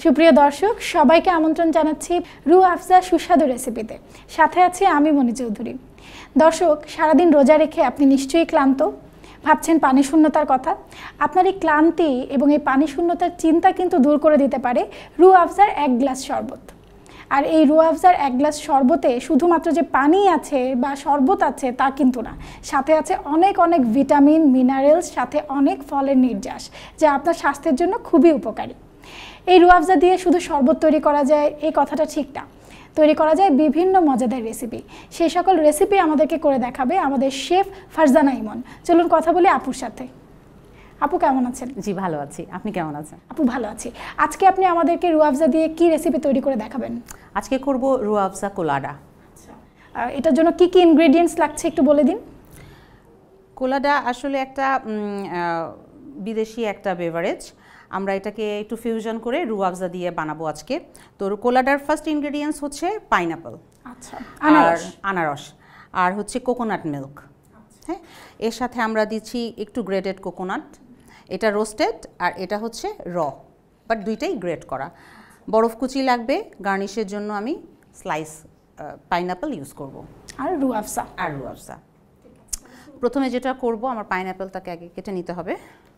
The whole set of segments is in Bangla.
সুপ্রিয় দর্শক সবাইকে আমন্ত্রণ জানাচ্ছি রু আফজা সুস্বাদু রেসিপিতে। সাথে আছি আমি মনি চৌধুরী। দর্শক, সারাদিন রোজা রেখে আপনি নিশ্চয়ই ক্লান্ত, ভাবছেন পানি শূন্যতার কথা। আপনার এই ক্লান্তি এবং এই পানি শূন্যতার চিন্তা কিন্তু দূর করে দিতে পারে রু আফজার 1 গ্লাস শরবত। আর এই রু আফজার 1 গ্লাস শরবতে শুধুমাত্র যে পানি আছে বা শরবত আছে তা কিন্তু না, সাথে আছে অনেক অনেক ভিটামিন, মিনারেলস, সাথে অনেক ফলের নির্যাস, যা আপনার স্বাস্থ্যের জন্য খুবই উপকারী। এই রু আফজা দিয়ে শুধু শরবত তৈরি করা যায় এই কথাটা ঠিক না, তৈরি করা যায় বিভিন্ন মজাদার রেসিপি। সেই সকল রেসিপি আমাদেরকে করে দেখাবে আমাদের শেফ ফারজানা ইমন। চলুন কথা বলি আপুর সাথে। আপু কেমন আছেন? জি ভালো আছি, আপনি কেমন আছেন? আপু ভালো আছি। আজকে আপনি আমাদেরকে রু আফজা দিয়ে কি রেসিপি তৈরি করে দেখাবেন? আজকে করব রু আফজা কোলাডা। এটার জন্য কি কি ইনগ্রেডিয়েন্টস লাগছে একটু বলে দিন। কোলাডা আসলে একটা বিদেশি একটা বেভারেজ। আমরা এটাকে একটু ফিউশন করে রু আফজা দিয়ে বানাবো আজকে। তো কোলাডার ফার্স্ট ইনগ্রেডিয়েন্টস হচ্ছে পাইনাপল, আচ্ছা, আনারস, আর হচ্ছে কোকোনাট মিল্ক। হ্যাঁ, এর সাথে আমরা দিচ্ছি একটু গ্রেটেড কোকোনাট। এটা রোস্টেড আর এটা হচ্ছে র, বাট দুইটাই গ্রেট করা। বরফ কুচি লাগবে, গার্নিশের জন্য আমি স্লাইস পাইনাপল ইউজ করব। আর রু আফজা প্রথমে যেটা করব, আমার পাইনাপলটাকে আগে কেটে নিতে হবে।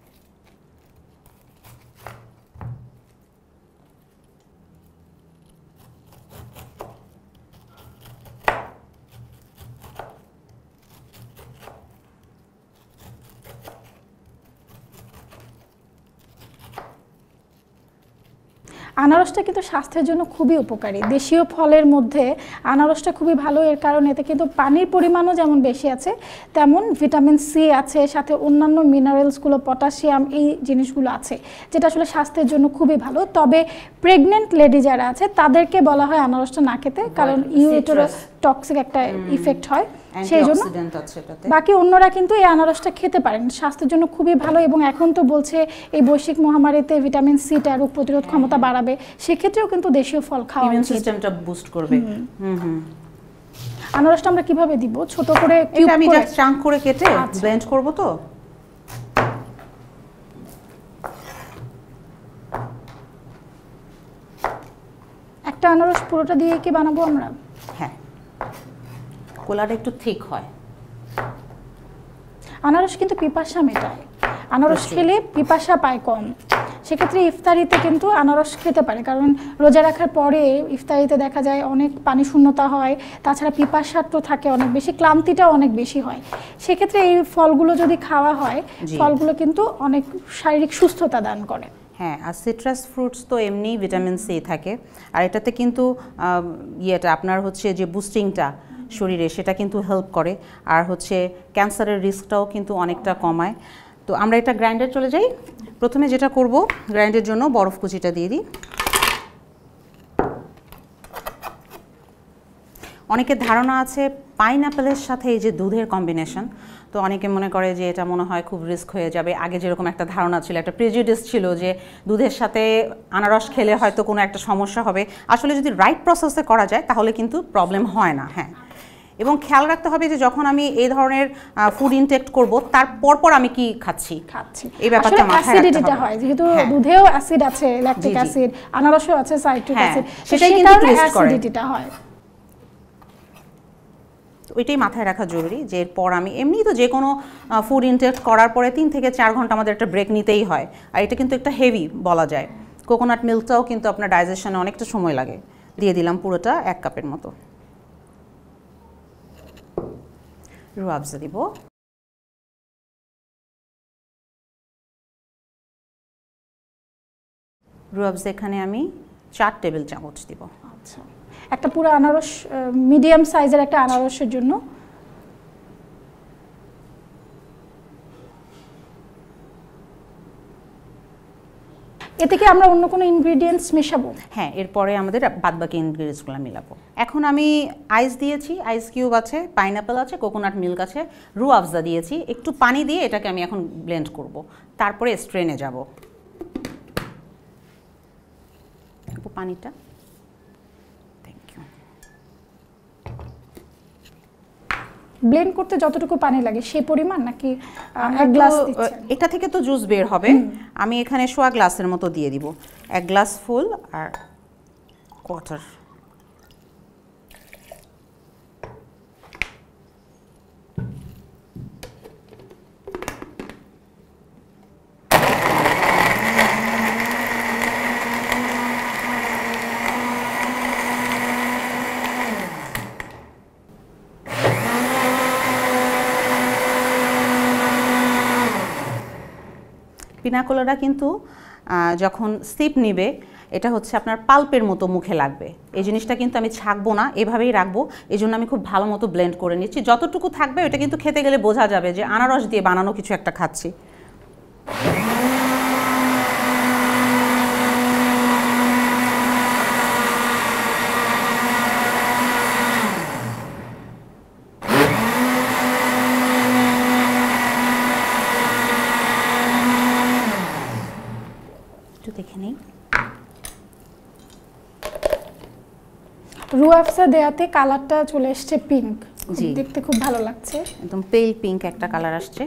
আনারসটা কিন্তু স্বাস্থ্যের জন্য খুবই উপকারী। দেশীয় ফলের মধ্যে আনারসটা খুবই ভালো, এর কারণ এতে কিন্তু পানির পরিমাণও যেমন বেশি আছে, তেমন ভিটামিন সি আছে, সাথে অন্যান্য মিনারেলসগুলো, পটাশিয়াম, এই জিনিসগুলো আছে, যেটা আসলে স্বাস্থ্যের জন্য খুবই ভালো। তবে প্রেগনেন্ট লেডি যারা আছে তাদেরকে বলা হয় আনারসটা না খেতে, কারণ ইউটেরাস টক্সিক একটা ইফেক্ট হয়, সেই জন্য। বাকি অন্যরা কিন্তু এই আনারসটা খেতে পারেন, স্বাস্থ্যের জন্য খুবই ভালো। এবং এখন তো বলছে এই বৈশ্বিক মহামারীতে ভিটামিন সিটা রোগ প্রতিরোধ ক্ষমতা বাড়াবে, সেক্ষেত্রেও কিন্তু দেশীয় ফল খাওয়া উচিত, সিস্টেমটা বুস্ট করবে। আনারসটা আমরা কিভাবে দিব? ছোট করে আমি জাস্ট চাঙ্ক করে কেটে ব্লেন্ড করব। তো একটা আনারস পুরোটা দিয়ে কি বানাবো আমরা? হ্যাঁ, কোলাটা একটু ঠিক হয়। আনারস কিন্তু পিপাসা মেটায়, আনারস খেলে পিপাসা পায় কম। সেক্ষেত্রে ইফতারিতে কিন্তু আনারস খেতে পারে, কারণ রোজা রাখার পরে ইফতারিতে দেখা যায় অনেক পানি শূন্যতা হয়, তাছাড়া পিপাসা তো থাকে অনেক বেশি, ক্লান্তিটাও অনেক বেশি হয়। সেক্ষেত্রে এই ফলগুলো যদি খাওয়া হয়, ফলগুলো কিন্তু অনেক শারীরিক সুস্থতা দান করে। হ্যাঁ, আর সিট্রাস ফ্রুটস তো এমনি ভিটামিন সি থাকে, আর এটাতে কিন্তু ইয়েটা আপনার হচ্ছে যে বুস্টিংটা শরীরে, সেটা কিন্তু হেল্প করে, আর হচ্ছে ক্যান্সারের রিস্কটাও কিন্তু অনেকটা কমায়। তো আমরা এটা গ্রাইন্ডার চলে যাই। প্রথমে যেটা করব, গ্রাইন্ডের জন্য বরফ কুচিটা দিয়ে দিই। অনেকের ধারণা আছে পাইনাপেলের সাথে এই যে দুধের কম্বিনেশন, তো অনেকে মনে করে যে এটা মনে হয় খুব রিস্ক হয়ে যাবে। আগে যেরকম একটা ধারণা ছিল, একটা প্রেজুডিস ছিল যে দুধের সাথে আনারস খেলে হয়তো কোনো একটা সমস্যা হবে। আসলে যদি রাইট প্রসেসে করা যায় তাহলে কিন্তু প্রবলেম হয় না। হ্যাঁ, এবং খেয়াল রাখতে হবে যে যখন আমি এই ধরনের ফুড ইনটেক করব তার পরপর আমি কি খাচ্ছি, এই ব্যাপারটা মাথায় রাখতে হবে। হয় যেহেতু দুধেও অ্যাসিড আছে, ল্যাকটিক অ্যাসিড, আনারসেও আছে সাইট্রিক অ্যাসিড, সেটাই কিন্তু টেস্ট করে। অ্যাসিডিটিটা হয়, ওইটাই মাথায় রাখা জরুরি। যে এরপর আমি এমনি তো যে কোনো ফুড ইনটেক করার পরে 3 থেকে 4 ঘন্টা আমাদের একটা ব্রেক নিতেই হয়, আর এটা কিন্তু একটা হেভি বলা যায়। কোকোনাট মিল্কটাও কিন্তু আপনার ডাইজেশনে অনেকটা সময় লাগে। দিয়ে দিলাম পুরোটা 1 কাপের মতো। রু আফজা দিব। রু আফজা এখানে আমি 4 টেবিল চামচ দিব। আচ্ছা, একটা পুরো আনারস, মিডিয়াম সাইজের একটা আনারসের জন্য। এতে কি আমরা অন্য কোনো ইনগ্রেডিয়েন্টস মেশাবো? হ্যাঁ, এরপরে আমাদের বাদবাকি ইনগ্রেডিয়েন্টসগুলো মিলাবো। এখন আমি আইস দিয়েছি, আইস কিউব আছে, পাইনাপল আছে, কোকোনাট মিল্ক আছে, রু আফজা দিয়েছি। একটু পানি দিয়ে এটাকে আমি এখন ব্লেন্ড করব, তারপরে স্ট্রেনে যাব। পানিটা ব্লেন্ড করতে যতটুকু পানি লাগে সেই পরিমাণ নাকি এক গ্লাস দিচ্ছেন? এটা থেকে তো জুস বের হবে, আমি এখানে সোয়া গ্লাসের মতো দিয়ে দিব, 1 গ্লাস ফুল আর কোয়ার্টার। পিনা কোলাডা কিন্তু যখন সিপ নিবে এটা হচ্ছে আপনার পাল্পের মতো মুখে লাগবে, এই জিনিসটা কিন্তু আমি ছাঁকবো না, এভাবেই রাখবো। এই জন্য আমি খুব ভালো মতো ব্লেন্ড করে নিচ্ছি, যতটুকু থাকবে ওটা কিন্তু খেতে গেলে বোঝা যাবে যে আনারস দিয়ে বানানো কিছু একটা খাচ্ছি। দেখে নেই, রু আফজা দেয়াতে কালারটা চলে এসছে পিঙ্ক, দেখতে খুব ভালো লাগছে, একদম পেল পিঙ্ক একটা কালার আসছে।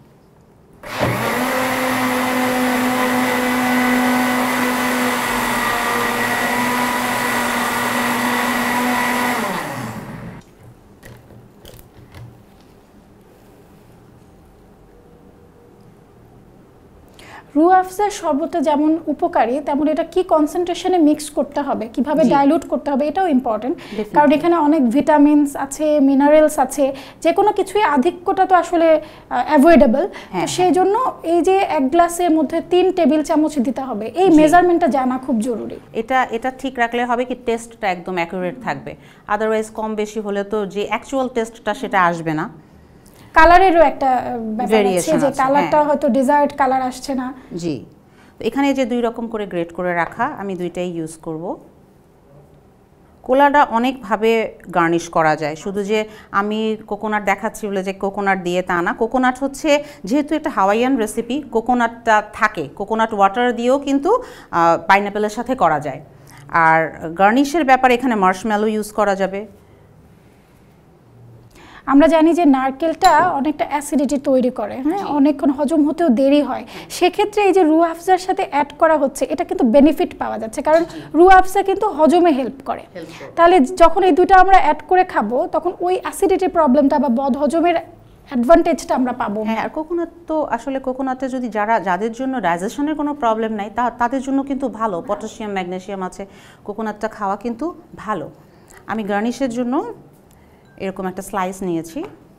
রু আফজার শরবতটা যেমন উপকারী তেমন এটা কি কনসেন্ট্রেশনে মিক্স করতে হবে, কিভাবে ডাইলুট করতে হবে, এটাও ইম্পর্টেন্ট, কারণ এখানে অনেক ভিটামিনস আছে, মিনারেলস আছে, যে কোনো কিছুই আধিক্যটা তো আসলে অ্যাভয়েডেবল। তো সেই জন্য এই যে 1 গ্লাসের মধ্যে 3 টেবিল চামচ দিতে হবে, এই মেজারমেন্টটা জানা খুব জরুরি। এটা ঠিক রাখলে হবে কি টেস্টটা একদম অ্যাকুরেট থাকবে, আদারওয়াইজ কম বেশি হলে তো যে অ্যাকচুয়াল টেস্টটা সেটা আসবে না। কালারেরও একটা ব্যাপার আছে যে কালারটা হয়তো ডিজায়ার্ড কালার আসছে না। জি, তো এখানে যে 2 রকম করে গ্রেড করে রাখা, আমি 2টাই ইউজ করব। কোলাডা অনেকভাবে গার্নিশ করা যায়, শুধু যে আমি কোকোনাট দেখাচ্ছি বলে যে কোকোনাট দিয়ে তা না। কোকোনাট হচ্ছে যেহেতু একটা হাওয়াইয়ান রেসিপি, কোকোনাটটা থাকে, কোকোনাট ওয়াটার দিয়েও কিন্তু পাইনাপেলের সাথে করা যায়। আর গার্নিশের ব্যাপারে এখানে মার্শমেলো ইউজ করা যাবে। আমরা জানি যে নারকেলটা অনেকটা অ্যাসিডিটি তৈরি করে, হ্যাঁ, অনেকক্ষণ হজম হতেও দেরি হয়, সেক্ষেত্রে এই যে রু আফজার সাথে অ্যাড করা হচ্ছে এটা কিন্তু বেনিফিট পাওয়া যাচ্ছে, কারণ রু আফজা কিন্তু হজমে হেল্প করে। তাহলে যখন এই দুটো আমরা অ্যাড করে খাবো তখন ওই অ্যাসিডিটি প্রবলেমটা বা বদ হজমের অ্যাডভান্টেজটা আমরা পাবো। হ্যাঁ, আর কোকোনাট তো আসলে কোকোনাটে যদি যাদের জন্য ডাইজেশনের কোনো প্রবলেম নাই তাদের জন্য কিন্তু ভালো, পটাশিয়াম ম্যাগনেসিয়াম আছে, কোকোনাটটা খাওয়া কিন্তু ভালো। আমি গার্নিশের জন্য এরকম একটা স্লাইস নিয়েছি,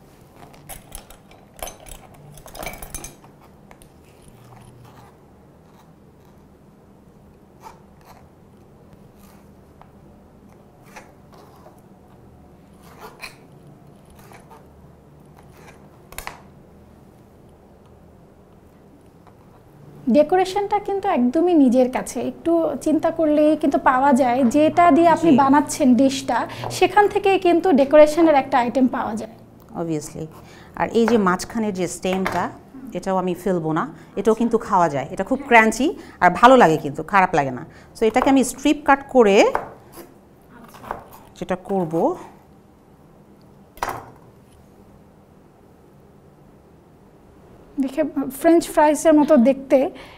ডেকোরেশনটা কিন্তু একদমই নিজের কাছে, একটু চিন্তা করলেই কিন্তু পাওয়া যায় যেটা দিয়ে আপনি বানাচ্ছেন ডিশটা, সেখান থেকে কিন্তু ডেকোরেশনের একটা আইটেম পাওয়া যায় অবভিয়াসলি। আর এই যে মাঝখানের যে স্টেমটা, এটাও আমি ফেলবো না, এটাও কিন্তু খাওয়া যায়, এটা খুব ক্রাঞ্চি আর ভালো লাগে, কিন্তু খারাপ লাগে না। সো এটাকে আমি স্ট্রিপ কাট করে যেটা করব, দেখে ফ্রেঞ্চ ফ্রাইসের মতো দেখতে,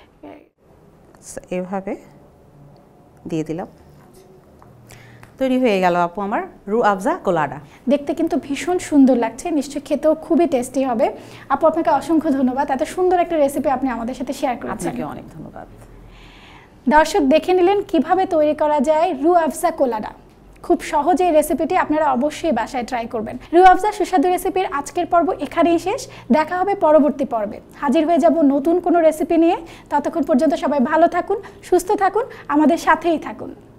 এভাবে দিয়ে দিলাম, তৈরি হয়ে গেল আপু আমার রু আফজা কোলাডা। দেখতে কিন্তু ভীষণ সুন্দর লাগছে, নিশ্চয়ই খেতেও খুবই টেস্টি হবে। আপু আপনাকে অসংখ্য ধন্যবাদ, এত সুন্দর একটা রেসিপি আপনি আমাদের সাথে শেয়ার করেছেন। আপনাকে অনেক ধন্যবাদ। দর্শক দেখে নিলেন কিভাবে তৈরি করা যায় রু আফজা কোলাডা। খুব সহজে এই রেসিপিটি আপনারা অবশ্যই বাসায় ট্রাই করবেন। রু আফজা সুস্বাদু রেসিপির আজকের পর্ব এখানেই শেষ, দেখা হবে পরবর্তী পর্বে, হাজির হয়ে যাব নতুন কোনো রেসিপি নিয়ে। ততক্ষণ পর্যন্ত সবাই ভালো থাকুন, সুস্থ থাকুন, আমাদের সাথেই থাকুন।